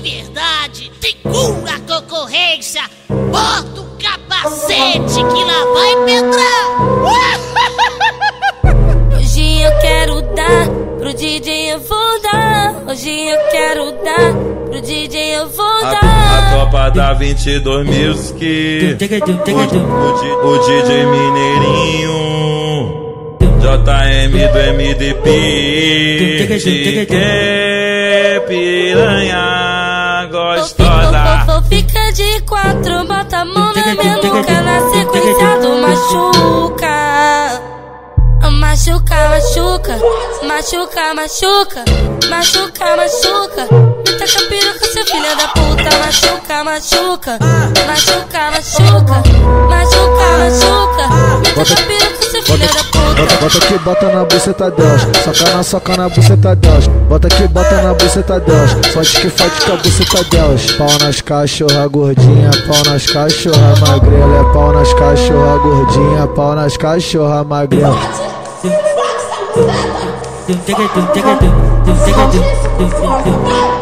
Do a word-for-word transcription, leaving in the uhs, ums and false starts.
liberdade, segura a concorrência, bota o capacete que lá vai pedrar. Hoje eu quero dar, pro D J eu vou dar. Hoje eu quero dar, pro D J eu vou dar. A, a tropa da vinte e dois Music, o, o, o D J Mineirinho, J M do M D P, que piranha gostosa. Fica de quatro, bota a mão na minha nuca, na sequência do machuca. Machuca, machuca, machuca, machuca, machuca, machuca. Me taca piroca, seu filho da puta. Machuca, machuca, machuca, machuca, machuca, machuca. Me taca piroca, seu filho da puta. Bota, bota aqui, bota na buceta delas. Soca na soca na buceta delas. Bota aqui, bota na buceta delas. Fode que fode com a buceta delas. Pau nas cachorra gordinha, pau nas cachorra magrela. É pau nas cachorra gordinha, pau nas cachorra magrela. Take it, take it, take it, take it, take it.